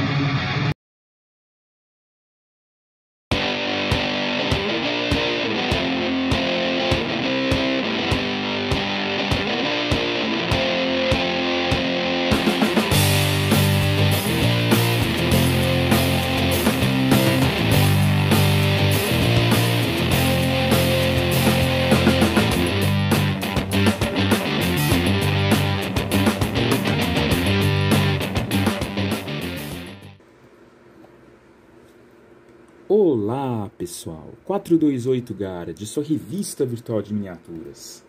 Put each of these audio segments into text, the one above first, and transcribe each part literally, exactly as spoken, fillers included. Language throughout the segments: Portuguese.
Olá pessoal, quatrocentos e vinte e oito Garage, sua revista virtual de miniaturas.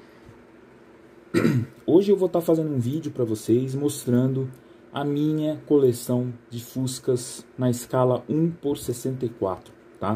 Hoje eu vou estar fazendo um vídeo para vocês mostrando a minha coleção de Fuscas na escala um por sessenta e quatro, tá?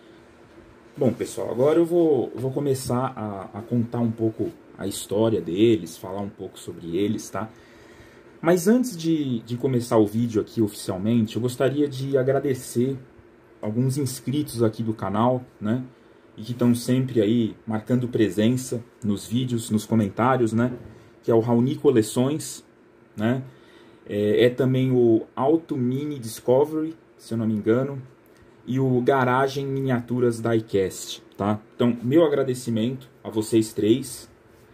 Bom pessoal, agora eu vou, vou começar a, a contar um pouco a história deles, falar um pouco sobre eles, tá? Mas antes de, de começar o vídeo aqui oficialmente, eu gostaria de agradecer alguns inscritos aqui do canal, né, e que estão sempre aí marcando presença nos vídeos, nos comentários, né, que é o Raoni Coleções, né, é, é também o Auto Mini Discovery, se eu não me engano, e o Garagem Miniaturas Diecast, tá? Então, meu agradecimento a vocês três,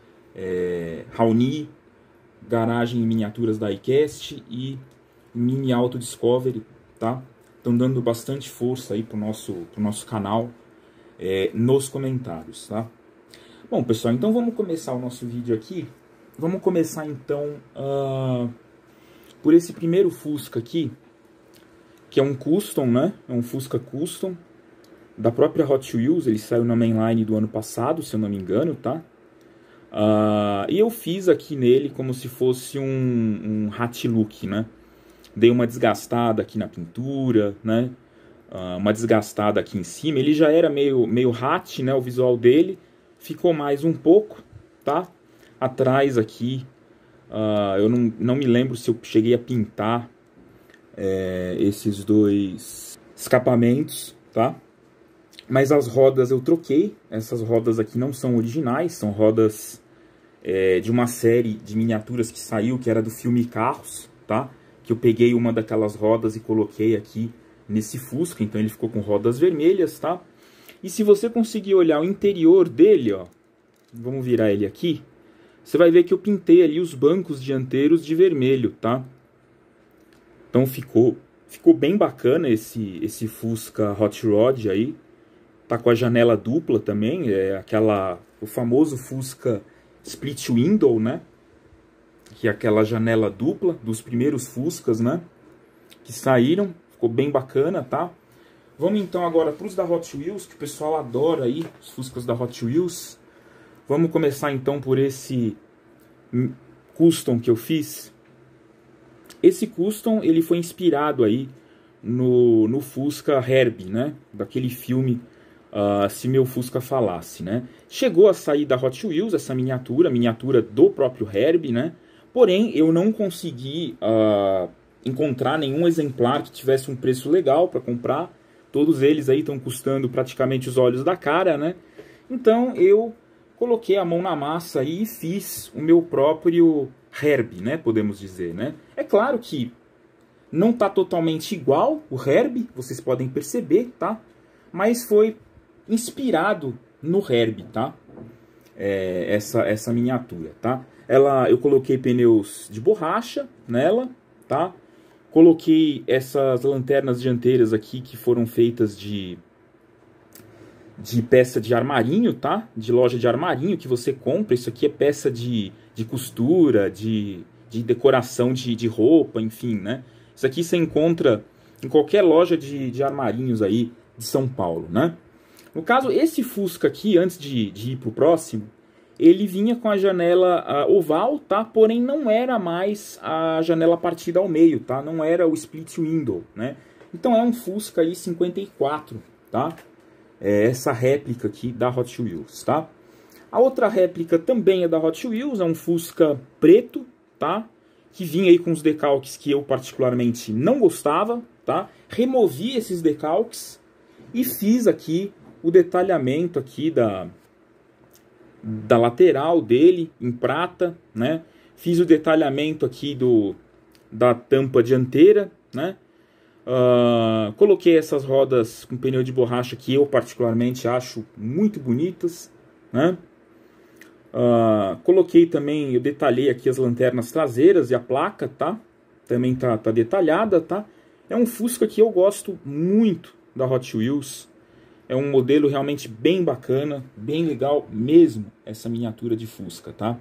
é, Raoni, Garagem Miniaturas Diecast e Mini Auto Discovery, tá? Estão dando bastante força aí pro nosso, pro nosso canal é, nos comentários, tá? Bom, pessoal, então vamos começar o nosso vídeo aqui. Vamos começar, então, uh, por esse primeiro Fusca aqui, que é um Custom, né? É um Fusca Custom, da própria Hot Wheels. Ele saiu na mainline do ano passado, se eu não me engano, tá? Uh, e eu fiz aqui nele como se fosse um, um hat look, né? Dei uma desgastada aqui na pintura, né? Uh, uma desgastada aqui em cima. Ele já era meio, meio hat, né? O visual dele. Ficou mais um pouco, tá? Atrás aqui, uh, eu não, não me lembro se eu cheguei a pintar é, esses dois escapamentos, tá? Mas as rodas eu troquei. Essas rodas aqui não são originais, são rodas é, de uma série de miniaturas que saiu, que era do filme Carros, tá? Que eu peguei uma daquelas rodas e coloquei aqui nesse Fusca, então ele ficou com rodas vermelhas, tá? E se você conseguir olhar o interior dele, ó, vamos virar ele aqui, você vai ver que eu pintei ali os bancos dianteiros de vermelho, tá? Então ficou, ficou bem bacana esse, esse Fusca Hot Rod aí, tá com a janela dupla também, é aquela, o famoso Fusca Split Window, né? Que é aquela janela dupla dos primeiros Fuscas, né? Que saíram, ficou bem bacana, tá? Vamos então agora para os da Hot Wheels, que o pessoal adora aí, os Fuscas da Hot Wheels. Vamos começar então por esse Custom que eu fiz. Esse Custom, ele foi inspirado aí no, no Fusca Herbie, né? Daquele filme uh, Se Meu Fusca Falasse, né? Chegou a sair da Hot Wheels essa miniatura, miniatura do próprio Herbie, né? Porém, eu não consegui uh, encontrar nenhum exemplar que tivesse um preço legal para comprar. Todos eles aí estão custando praticamente os olhos da cara, né? Então, eu coloquei a mão na massa aí e fiz o meu próprio Herbie, né? Podemos dizer, né? É claro que não está totalmente igual o Herbie, vocês podem perceber, tá? Mas foi inspirado no Herbie, tá? É, essa, essa miniatura, tá? Ela, eu coloquei pneus de borracha nela, tá? Coloquei essas lanternas dianteiras aqui que foram feitas de, de peça de armarinho, tá? De loja de armarinho que você compra. Isso aqui é peça de, de costura, de, de decoração de, de roupa, enfim, né? Isso aqui você encontra em qualquer loja de, de armarinhos aí de São Paulo, né? No caso, esse Fusca aqui, antes de, de ir pro próximo, ele vinha com a janela uh, oval, tá? Porém, não era mais a janela partida ao meio, tá? Não era o split window, né? Então, é um Fusca aí cinquenta e quatro, tá? É essa réplica aqui da Hot Wheels, tá? A outra réplica também é da Hot Wheels, é um Fusca preto, tá? Que vinha aí com os decalques que eu particularmente não gostava, tá? Removi esses decalques e fiz aqui o detalhamento aqui da... da lateral dele em prata, né? Fiz o detalhamento aqui do da tampa dianteira né? Uh, coloquei essas rodas com pneu de borracha que eu particularmente acho muito bonitas, né? Uh, coloquei também, eu detalhei aqui as lanternas traseiras e a placa, tá? Também tá, tá detalhada, tá? É um Fusca que eu gosto muito da Hot Wheels. É um modelo realmente bem bacana, bem legal mesmo, essa miniatura de Fusca, tá?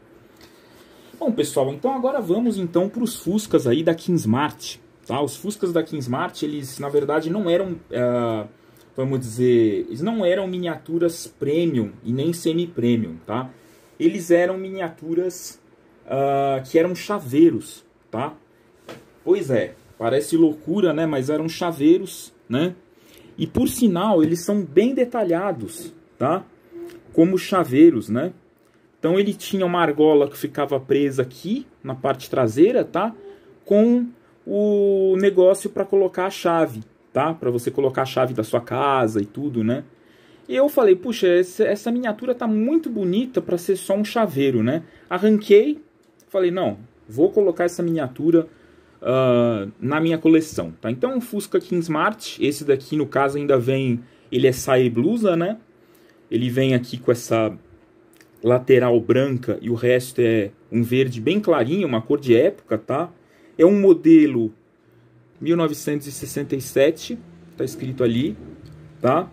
Bom, pessoal, então agora vamos então para os Fuscas aí da Kingsmart, tá? Os Fuscas da Kingsmart, eles na verdade não eram, uh, vamos dizer, eles não eram miniaturas premium e nem semi-premium, tá? Eles eram miniaturas uh, que eram chaveiros, tá? Pois é, parece loucura, né? Mas eram chaveiros, né? E por sinal, eles são bem detalhados, tá? Como chaveiros, né? Então ele tinha uma argola que ficava presa aqui na parte traseira, tá? Com o negócio para colocar a chave, tá? Para você colocar a chave da sua casa e tudo, né? E eu falei, puxa, essa, essa miniatura tá muito bonita para ser só um chaveiro, né? Arranquei, falei, não, vou colocar essa miniatura uh, na minha coleção, tá? Então, um Fusca Kingsmart, esse daqui, no caso, ainda vem, ele é saia blusa, né? Ele vem aqui com essa lateral branca e o resto é um verde bem clarinho, uma cor de época, tá? É um modelo mil novecentos e sessenta e sete, tá escrito ali, tá?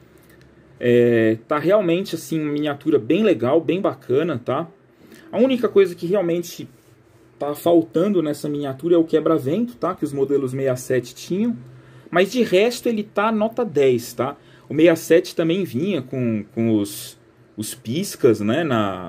É, tá realmente assim, uma miniatura bem legal, bem bacana, tá? A única coisa que realmente tá faltando nessa miniatura é o quebra-vento, tá? Que os modelos sessenta e sete tinham. Mas de resto ele tá nota dez, tá? O sessenta e sete também vinha com, com os, os piscas, né? Na,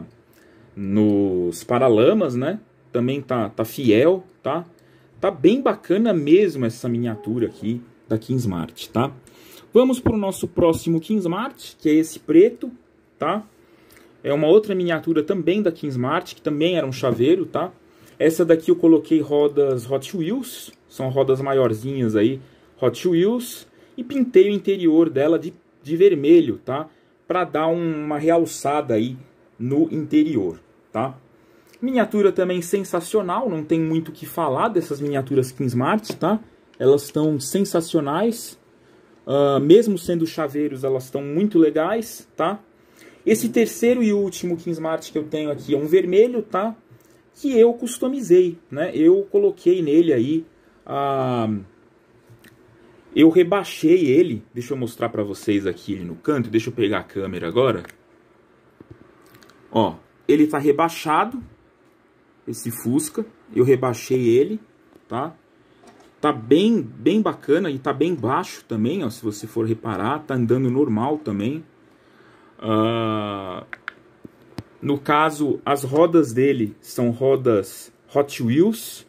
nos paralamas, né? Também tá, tá fiel, tá? Tá bem bacana mesmo essa miniatura aqui da Kingsmart, tá? Vamos para o nosso próximo Kingsmart, que é esse preto, tá? É uma outra miniatura também da Kingsmart, que também era um chaveiro, tá? Essa daqui eu coloquei rodas Hot Wheels, são rodas maiorzinhas aí, Hot Wheels, e pintei o interior dela de, de vermelho, tá? Para dar um, uma realçada aí no interior, tá? Miniatura também sensacional, não tem muito o que falar dessas miniaturas Kingsmart, tá? Elas estão sensacionais. Uh, mesmo sendo chaveiros, elas estão muito legais, tá? Esse terceiro e último Kingsmart que eu tenho aqui é um vermelho, tá? Que eu customizei, né? Eu coloquei nele aí, uh, eu rebaixei ele, deixa eu mostrar pra vocês aqui no canto, deixa eu pegar a câmera agora. Ó, ele tá rebaixado, esse Fusca, eu rebaixei ele, tá? Tá bem, bem bacana e tá bem baixo também, ó, se você for reparar, tá andando normal também. Uh, no caso, as rodas dele são rodas Hot Wheels.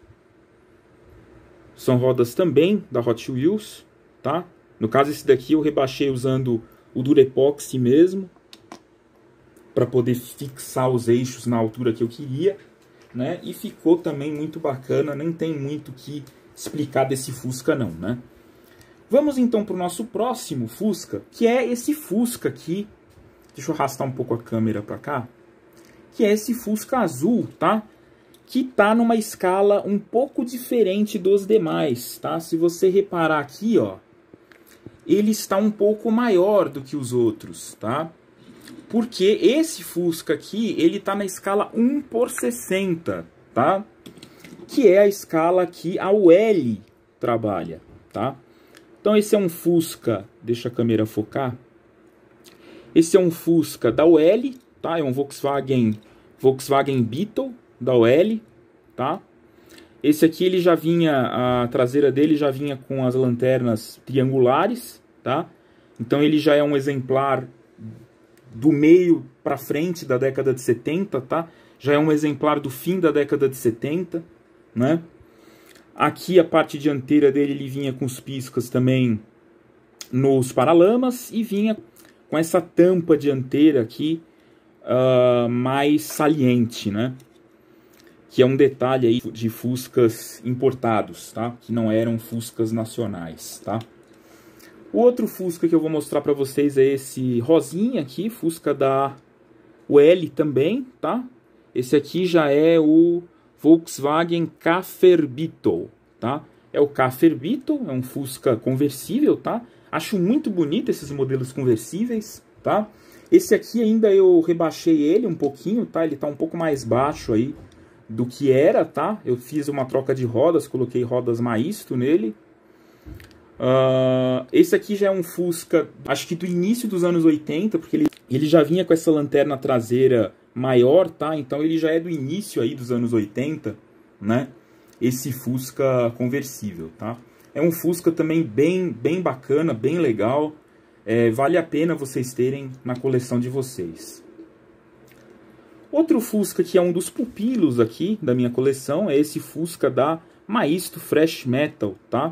São rodas também da Hot Wheels, tá? No caso, esse daqui eu rebaixei usando o Durepoxy mesmo, para poder fixar os eixos na altura que eu queria, né? E ficou também muito bacana, nem tem muito que explicar desse Fusca não, né? Vamos então para o nosso próximo Fusca, que é esse Fusca aqui. Deixa eu arrastar um pouco a câmera para cá. Que é esse Fusca azul, tá? Que tá numa escala um pouco diferente dos demais, tá? Se você reparar aqui, ó, ele está um pouco maior do que os outros, tá? Porque esse Fusca aqui, ele tá na escala um por sessenta, tá? Que é a escala que a U L trabalha, tá? Então esse é um Fusca, deixa a câmera focar. Esse é um Fusca da U L, tá? É um Volkswagen, Volkswagen Beetle da U L, tá? Esse aqui ele já vinha, a traseira dele já vinha com as lanternas triangulares, tá? Então ele já é um exemplar do meio para frente da década de setenta, tá? Já é um exemplar do fim da década de setenta, né? Aqui a parte dianteira dele ele vinha com os piscas também nos paralamas e vinha com essa tampa dianteira aqui uh, mais saliente, né? Que é um detalhe aí de Fuscas importados, tá? Que não eram Fuscas nacionais, tá? O outro Fusca que eu vou mostrar para vocês é esse rosinha aqui, Fusca da U L também, tá? Esse aqui já é o Volkswagen Käfer Beetle, tá? É é o Cafer Beetle, é um Fusca conversível, tá? Acho muito bonito esses modelos conversíveis, tá? Esse aqui ainda eu rebaixei ele um pouquinho, tá? Ele tá um pouco mais baixo aí do que era, tá? Eu fiz uma troca de rodas, coloquei rodas Maisto nele. Uh, esse aqui já é um Fusca, acho que do início dos anos oitenta, porque ele, ele já vinha com essa lanterna traseira maior, tá? Então ele já é do início aí dos anos oitenta, né? Esse Fusca conversível, tá? É um Fusca também bem, bem bacana, bem legal. É, vale a pena vocês terem na coleção de vocês. Outro Fusca que é um dos pupilos aqui da minha coleção é esse Fusca da Maisto Fresh Metal, tá?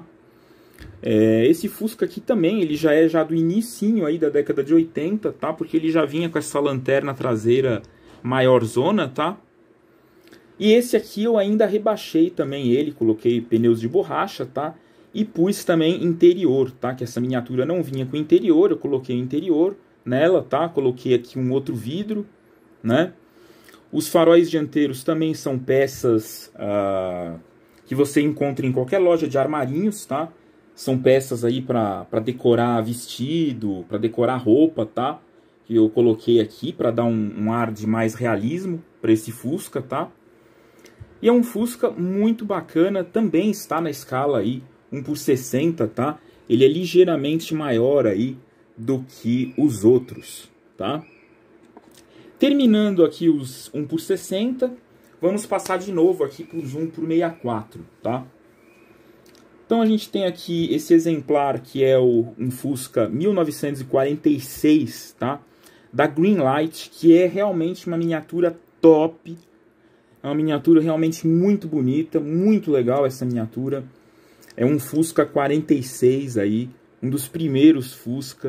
É, esse Fusca aqui também, ele já é já do inicinho aí da década de oitenta, tá? Porque ele já vinha com essa lanterna traseira maior zona, tá? E esse aqui eu ainda rebaixei também ele, coloquei pneus de borracha, tá? E pus também interior, tá? Que essa miniatura não vinha com interior, eu coloquei interior nela, tá? Coloquei aqui um outro vidro, né? Os faróis dianteiros também são peças uh, que você encontra em qualquer loja de armarinhos, tá? São peças aí para decorar vestido, para decorar roupa, tá? Que eu coloquei aqui para dar um, um ar de mais realismo para esse Fusca, tá? E é um Fusca muito bacana, também está na escala aí um por sessenta, tá? Ele é ligeiramente maior aí do que os outros, tá? Terminando aqui os um por sessenta, vamos passar de novo aqui para os um por sessenta e quatro, tá? Então a gente tem aqui esse exemplar que é o, um Fusca mil novecentos e quarenta e seis, tá? Da Greenlight, que é realmente uma miniatura top. É uma miniatura realmente muito bonita, muito legal essa miniatura. É um Fusca quarenta e seis aí, um dos primeiros Fusca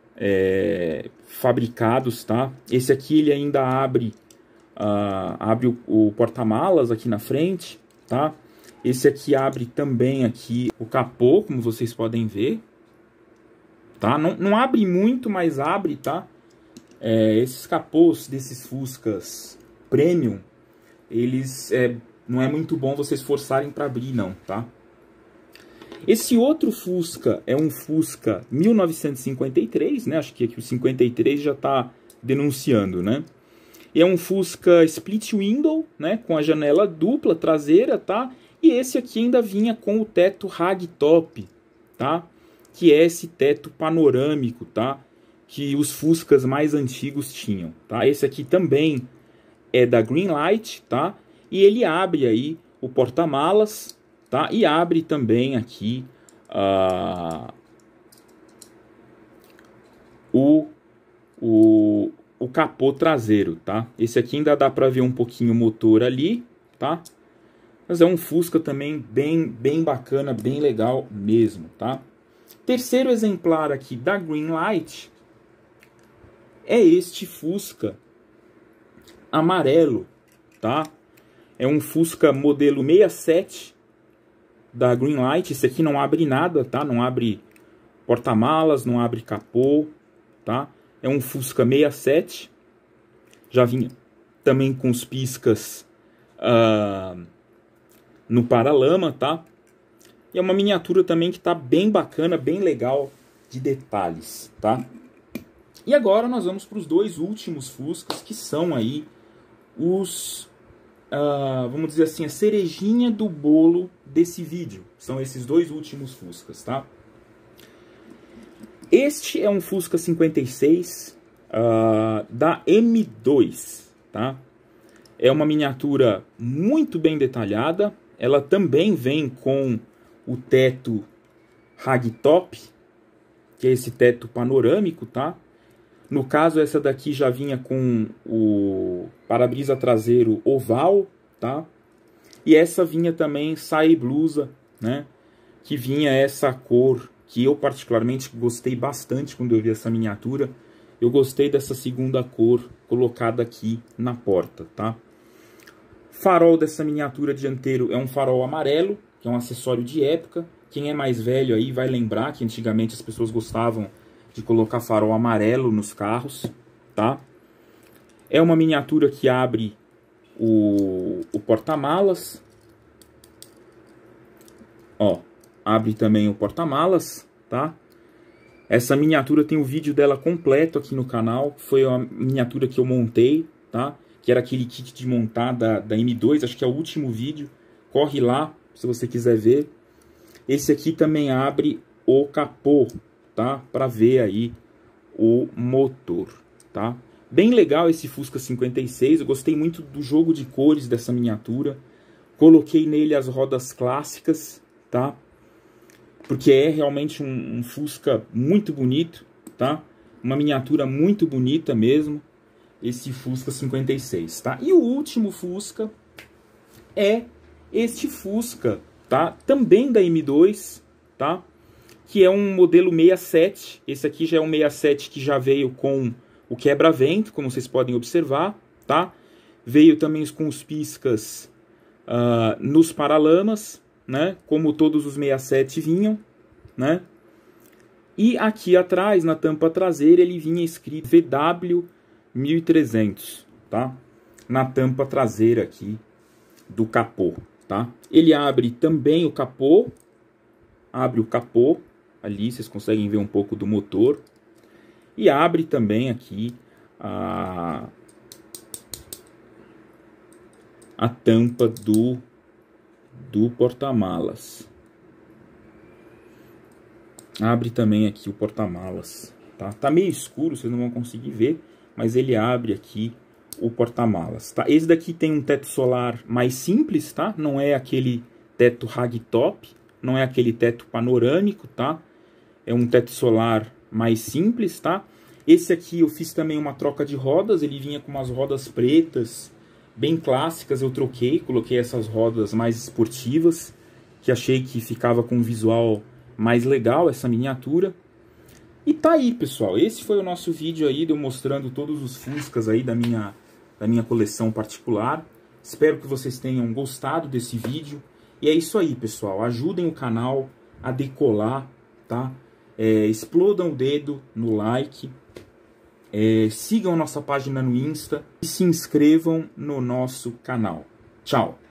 é, fabricados, tá? Esse aqui ele ainda abre, uh, abre o, o porta-malas aqui na frente, tá? Esse aqui abre também aqui o capô, como vocês podem ver, tá? Não, não abre muito, mas abre, tá? É, esses capôs desses Fuscas Premium, eles é, não é muito bom vocês forçarem para abrir, não, tá? Esse outro Fusca é um Fusca mil novecentos e cinquenta e três, né? Acho que aqui o cinquenta e três já está denunciando, né? E é um Fusca split window, né? Com a janela dupla traseira, tá? E esse aqui ainda vinha com o teto ragtop, tá? Que é esse teto panorâmico, tá? Que os Fuscas mais antigos tinham, tá? Esse aqui também é da Greenlight, tá? E ele abre aí o porta-malas, tá? E abre também aqui uh, o, o, o capô traseiro, tá? Esse aqui ainda dá para ver um pouquinho o motor ali, tá? Mas é um Fusca também bem, bem bacana, bem legal mesmo, tá? Terceiro exemplar aqui da Greenlight é este Fusca amarelo, tá? É um Fusca modelo sessenta e sete da Greenlight. Esse aqui não abre nada, tá? Não abre porta-malas, não abre capô, tá? É um Fusca sessenta e sete. Já vinha também com os piscas uh, no paralama, tá? E é uma miniatura também que tá bem bacana, bem legal de detalhes, tá? E agora nós vamos para os dois últimos Fuscas, que são aí os, uh, vamos dizer assim, a cerejinha do bolo desse vídeo. São esses dois últimos Fuscas, tá? Este é um Fusca cinquenta e seis uh, da M dois, tá? É uma miniatura muito bem detalhada. Ela também vem com o teto ragtop, que é esse teto panorâmico, tá? No caso, essa daqui já vinha com o para-brisa traseiro oval, tá? E essa vinha também saia blusa, né? Que vinha essa cor que eu particularmente gostei bastante quando eu vi essa miniatura. Eu gostei dessa segunda cor colocada aqui na porta, tá? Farol dessa miniatura dianteiro é um farol amarelo, que é um acessório de época. Quem é mais velho aí vai lembrar que antigamente as pessoas gostavam de colocar farol amarelo nos carros, tá? É uma miniatura que abre o, o porta-malas. Ó, abre também o porta-malas, tá? Essa miniatura tem o vídeo dela completo aqui no canal. Foi a miniatura que eu montei, tá? Que era aquele kit de montar da, da M dois, acho que é o último vídeo. Corre lá, se você quiser ver. Esse aqui também abre o capô, tá? Para ver aí o motor, tá? Bem legal esse Fusca cinquenta e seis. Eu gostei muito do jogo de cores dessa miniatura. Coloquei nele as rodas clássicas, tá? Porque é realmente um, um Fusca muito bonito, tá? Uma miniatura muito bonita mesmo, esse Fusca cinquenta e seis, tá? E o último Fusca é este Fusca, tá? Também da M dois, tá? Que é um modelo sessenta e sete. Esse aqui já é um sessenta e sete que já veio com o quebra-vento, como vocês podem observar, tá? Veio também com os piscas uh, nos paralamas, né? Como todos os sessenta e sete vinham, né? E aqui atrás, na tampa traseira, ele vinha escrito V W mil e trezentos, tá? Na tampa traseira aqui do capô, tá? Ele abre também o capô, abre o capô, ali vocês conseguem ver um pouco do motor, e abre também aqui a, a tampa do do porta-malas. Abre também aqui o porta-malas, tá? Tá meio escuro, vocês não vão conseguir ver, mas ele abre aqui o porta-malas, tá? Esse daqui tem um teto solar mais simples, tá? Não é aquele teto ragtop, não é aquele teto panorâmico, tá? É um teto solar mais simples, tá? Esse aqui eu fiz também uma troca de rodas, ele vinha com umas rodas pretas, bem clássicas, eu troquei, coloquei essas rodas mais esportivas, que achei que ficava com um visual mais legal, essa miniatura. E tá aí, pessoal, esse foi o nosso vídeo aí, de eu mostrando todos os Fuscas aí da minha, da minha coleção particular. Espero que vocês tenham gostado desse vídeo. E é isso aí, pessoal, ajudem o canal a decolar, tá? É, explodam o dedo no like. É, sigam nossa página no Insta e se inscrevam no nosso canal. Tchau!